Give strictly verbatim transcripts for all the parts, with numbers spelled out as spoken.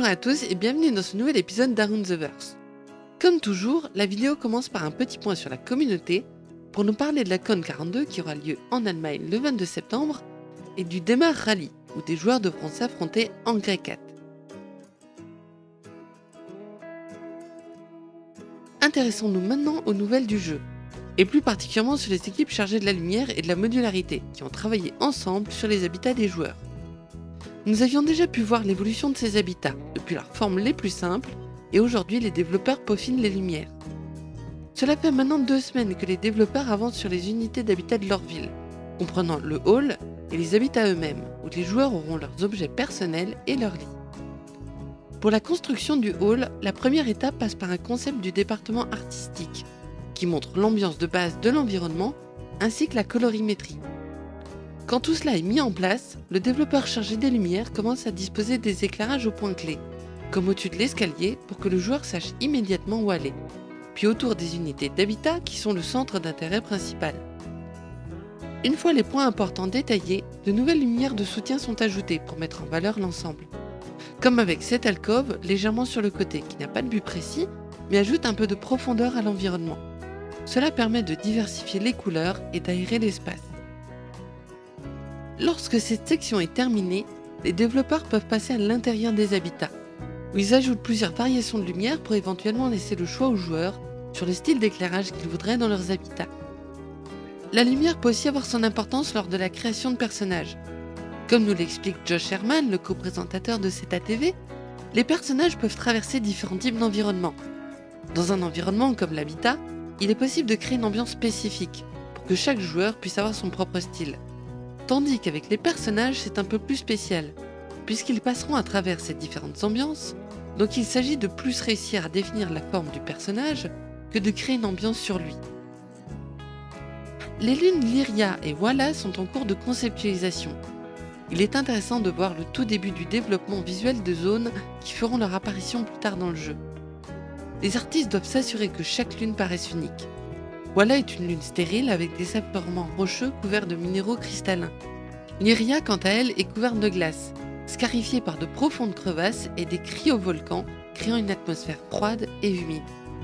Bonjour à tous et bienvenue dans ce nouvel épisode d'Around the Verse. Comme toujours, la vidéo commence par un petit point sur la communauté pour nous parler de la Con quarante-deux qui aura lieu en Allemagne le vingt-deux septembre et du Démarre Rally où des joueurs devront s'affronter en Grey quatre. Intéressons-nous maintenant aux nouvelles du jeu, et plus particulièrement sur les équipes chargées de la lumière et de la modularité qui ont travaillé ensemble sur les habitats des joueurs. Nous avions déjà pu voir l'évolution de ces habitats, depuis leurs formes les plus simples, et aujourd'hui les développeurs peaufinent les lumières. Cela fait maintenant deux semaines que les développeurs avancent sur les unités d'habitat de leur ville, comprenant le hall et les habitats eux-mêmes, où les joueurs auront leurs objets personnels et leurs lits. Pour la construction du hall, la première étape passe par un concept du département artistique, qui montre l'ambiance de base de l'environnement, ainsi que la colorimétrie. Quand tout cela est mis en place, le développeur chargé des lumières commence à disposer des éclairages aux points clés, comme au-dessus de l'escalier pour que le joueur sache immédiatement où aller, puis autour des unités d'habitat qui sont le centre d'intérêt principal. Une fois les points importants détaillés, de nouvelles lumières de soutien sont ajoutées pour mettre en valeur l'ensemble. Comme avec cette alcôve légèrement sur le côté qui n'a pas de but précis, mais ajoute un peu de profondeur à l'environnement. Cela permet de diversifier les couleurs et d'aérer l'espace. Lorsque cette section est terminée, les développeurs peuvent passer à l'intérieur des habitats, où ils ajoutent plusieurs variations de lumière pour éventuellement laisser le choix aux joueurs sur le style d'éclairage qu'ils voudraient dans leurs habitats. La lumière peut aussi avoir son importance lors de la création de personnages. Comme nous l'explique Josh Herman, le co-présentateur de cette A T V, les personnages peuvent traverser différents types d'environnements. Dans un environnement comme l'habitat, il est possible de créer une ambiance spécifique, pour que chaque joueur puisse avoir son propre style. Tandis qu'avec les personnages, c'est un peu plus spécial, puisqu'ils passeront à travers ces différentes ambiances, donc il s'agit de plus réussir à définir la forme du personnage que de créer une ambiance sur lui. Les lunes Lyria et Voila sont en cours de conceptualisation. Il est intéressant de voir le tout début du développement visuel de zones qui feront leur apparition plus tard dans le jeu. Les artistes doivent s'assurer que chaque lune paraisse unique. Voila est une lune stérile avec des affleurements rocheux couverts de minéraux cristallins. Lyria, quant à elle, est couverte de glace, scarifiée par de profondes crevasses et des cryovolcans, créant une atmosphère froide et humide.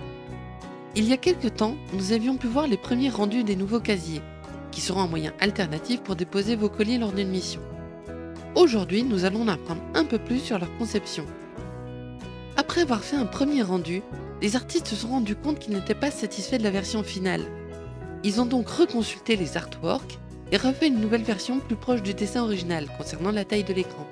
Il y a quelques temps, nous avions pu voir les premiers rendus des nouveaux casiers, qui seront un moyen alternatif pour déposer vos colis lors d'une mission. Aujourd'hui, nous allons en apprendre un peu plus sur leur conception. Après avoir fait un premier rendu, les artistes se sont rendus compte qu'ils n'étaient pas satisfaits de la version finale. Ils ont donc reconsulté les artworks et refait une nouvelle version plus proche du dessin original concernant la taille de l'écran.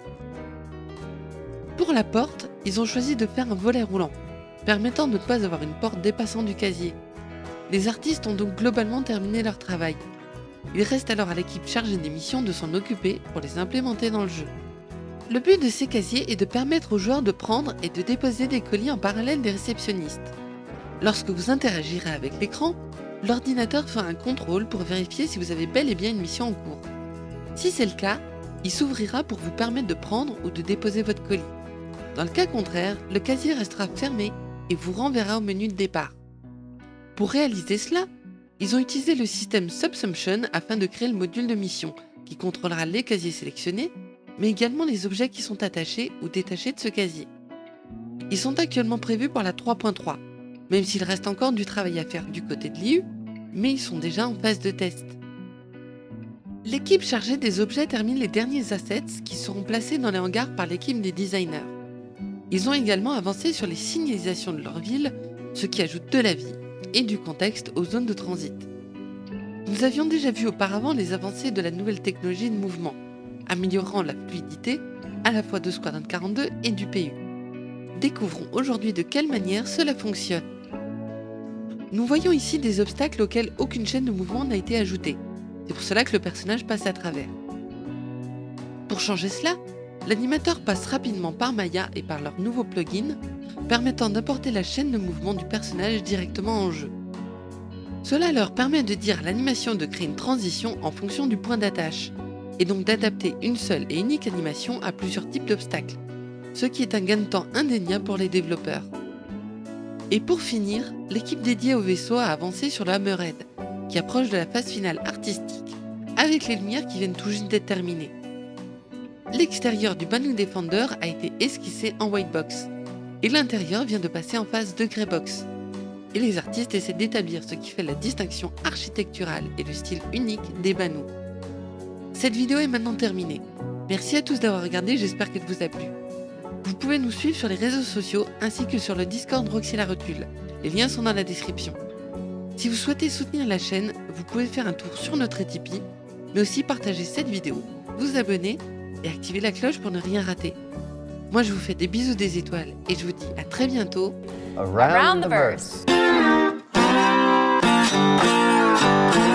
Pour la porte, ils ont choisi de faire un volet roulant, permettant de ne pas avoir une porte dépassant du casier. Les artistes ont donc globalement terminé leur travail. Il reste alors à l'équipe chargée des missions de s'en occuper pour les implémenter dans le jeu. Le but de ces casiers est de permettre aux joueurs de prendre et de déposer des colis en parallèle des réceptionnistes. Lorsque vous interagirez avec l'écran, l'ordinateur fera un contrôle pour vérifier si vous avez bel et bien une mission en cours. Si c'est le cas, il s'ouvrira pour vous permettre de prendre ou de déposer votre colis. Dans le cas contraire, le casier restera fermé et vous renverra au menu de départ. Pour réaliser cela, ils ont utilisé le système Subsumption afin de créer le module de mission qui contrôlera les casiers sélectionnés, mais également les objets qui sont attachés ou détachés de ce casier. Ils sont actuellement prévus pour la trois point trois, même s'il reste encore du travail à faire du côté de l'I U, mais ils sont déjà en phase de test. L'équipe chargée des objets termine les derniers assets qui seront placés dans les hangars par l'équipe des designers. Ils ont également avancé sur les signalisations de leur ville, ce qui ajoute de la vie et du contexte aux zones de transit. Nous avions déjà vu auparavant les avancées de la nouvelle technologie de mouvement, améliorant la fluidité à la fois de Squadron quarante-deux et du P U. Découvrons aujourd'hui de quelle manière cela fonctionne. Nous voyons ici des obstacles auxquels aucune chaîne de mouvement n'a été ajoutée. C'est pour cela que le personnage passe à travers. Pour changer cela, l'animateur passe rapidement par Maya et par leur nouveau plugin, permettant d'apporter la chaîne de mouvement du personnage directement en jeu. Cela leur permet de dire à l'animation de créer une transition en fonction du point d'attache, et donc d'adapter une seule et unique animation à plusieurs types d'obstacles, ce qui est un gain de temps indéniable pour les développeurs. Et pour finir, l'équipe dédiée au vaisseau a avancé sur le Hammerhead, qui approche de la phase finale artistique, avec les lumières qui viennent tout juste d'être terminées. L'extérieur du Banou Defender a été esquissé en white box et l'intérieur vient de passer en phase de grey box. Et les artistes essaient d'établir ce qui fait la distinction architecturale et le style unique des Banous. Cette vidéo est maintenant terminée. Merci à tous d'avoir regardé, j'espère qu'elle vous a plu. Vous pouvez nous suivre sur les réseaux sociaux ainsi que sur le Discord Roxy la Rotule. Les liens sont dans la description. Si vous souhaitez soutenir la chaîne, vous pouvez faire un tour sur notre Tipeee, mais aussi partager cette vidéo, vous abonner et activer la cloche pour ne rien rater. Moi je vous fais des bisous des étoiles et je vous dis à très bientôt. Around the verse.